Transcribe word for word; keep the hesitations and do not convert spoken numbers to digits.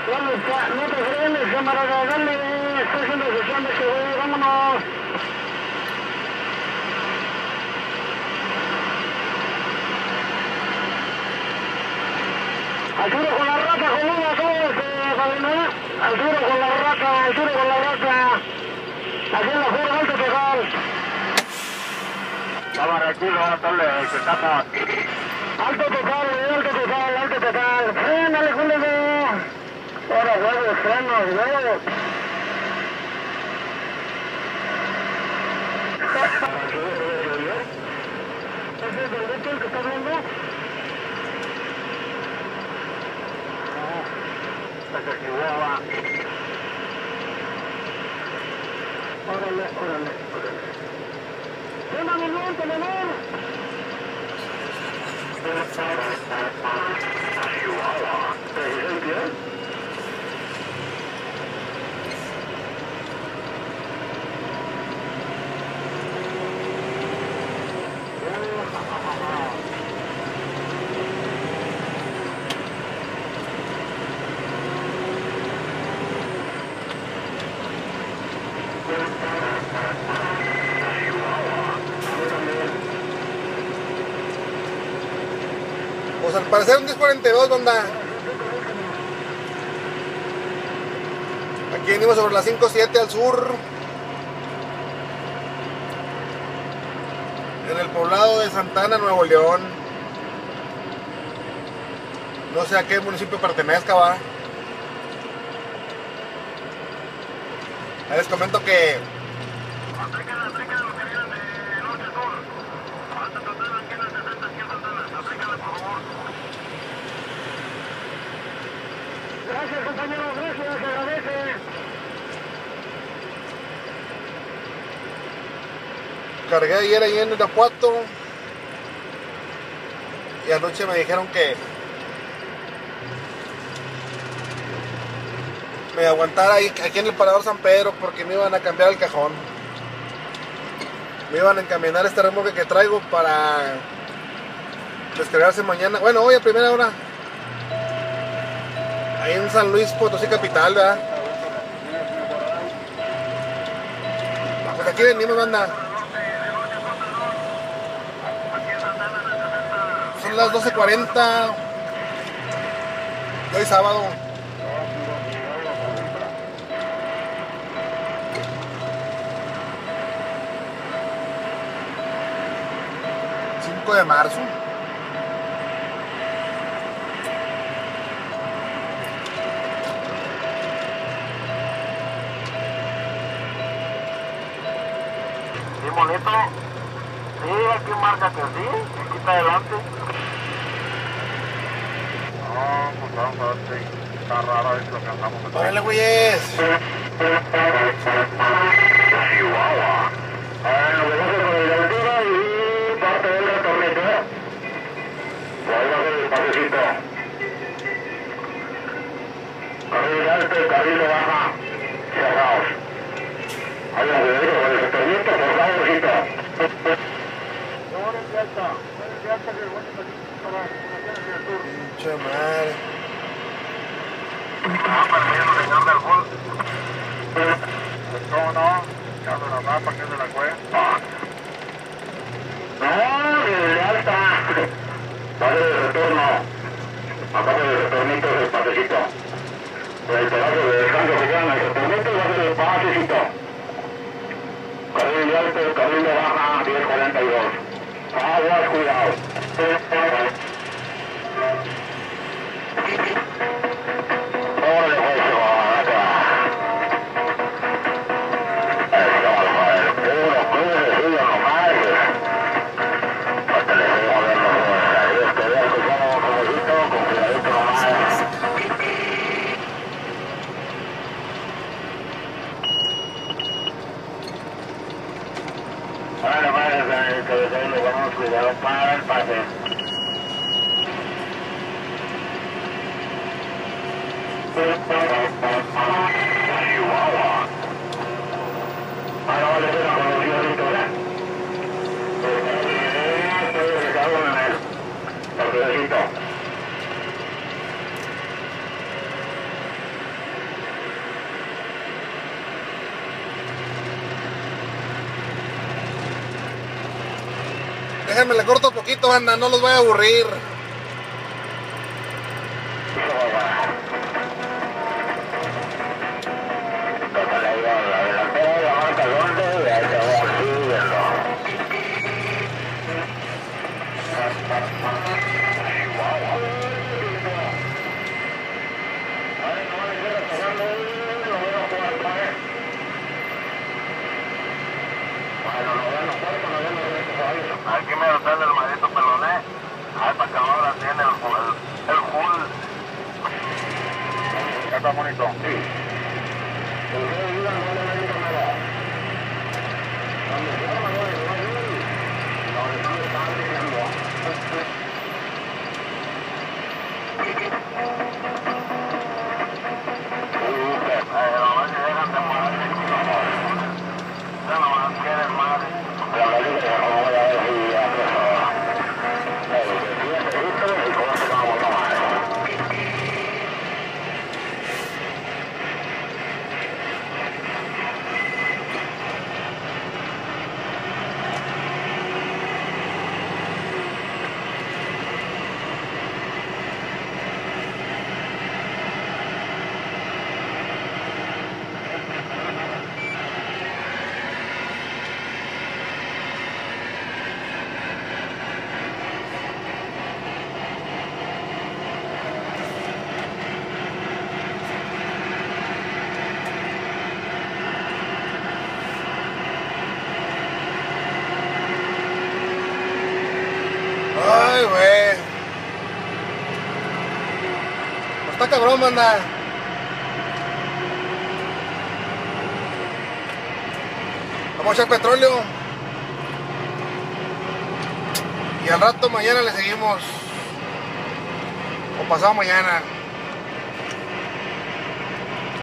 Dale, no te frenes, camarada, dale, estoy haciendo sesión de este güey, vámonos. Al tiro con la rata, conmigo, todo este, padrino, al tiro con la rata, al tiro con la rata. Aquí en la fuera, alto total. Cámara, aquí, vamos a darle, que estamos. Alto total, alto total, alto total. Frénale, culero. Ahora huevos, frenos, huevos. ¿Ese es el Beto el que está hablando? No, se equivocaba. Órale, órale, órale. ¡Fréname bien, tenedor! Chihuahua. ¿Presencia? Pues al parecer un diez cuarenta y dos, banda. Aquí venimos sobre la cinco siete al sur. En el poblado de Santana, Nuevo León. No sé a qué municipio pertenezca, va. Ahí les comento que Aplican, aplican lo que vienen de norte a sur. Alta total aquí en el sesenta, aquí en Santana. Aplícala, por favor. Gracias, compañero, gracias, se agradece. cargué ayer ahí en Irapuato y anoche me dijeron que me aguantara ahí aquí en el Parador San Pedro porque me iban a cambiar el cajón. Me iban a encaminar este remolque que traigo para descargarse mañana, bueno, hoy a primera hora, ahí en San Luis Potosí capital, ¿verdad? Pues aquí venimos, banda. Son las doce cuarenta de hoy sábado. cinco de marzo. ¿Sí, bonito? Sí, aquí marca que sí, aquí está adelante. No, pues vamos a ver si está raro esto que andamos haciendo. ¡Órale, güeyes! Chihuahua. Ah, lo que pasa con el altura y parte del retornito. Ahí va a ser despacito. Carril alto, carril baja, cerrados. Ahí va a ver con el retornito, por favorcito. Ahora en alta, ahora en alta que voy a salir para comunicaciones en el sur. Pinche madre. Ah, para mí no señor del gol. Pues cómo no, echando la mapa que es de la cueva. No, de alta. Va a ser el retorno. Aparte del retornito es el pasecito. El pedazo de descanso que queda en el retornito va a ser el pasecito. Carril alto, carril baja, diez cuarenta y dos. Aguas, cuidado. Órale, pues, se va acá. Eso, joder, puro cruce, suyo nomás. Hasta le voy a ver los dos. Ahí este veo que como un caballito, con cuidadito nomás. Órale, madre, que desde ahí le damos cuidado para el pase. Chihuahua. Ahora vale pena con los diositos, ¿eh? Estoy dejado en él. El pedacito. Déjenme le corto poquito, anda, no los voy a aburrir. Aquí me está el maldito peloné. Ahí para que ahora tiene el full. El, el full. Ya está bonito. Sí. Ay, güey. Pues está cabrón, manda. Vamos a echar petróleo. Y al rato mañana le seguimos. O pasado mañana.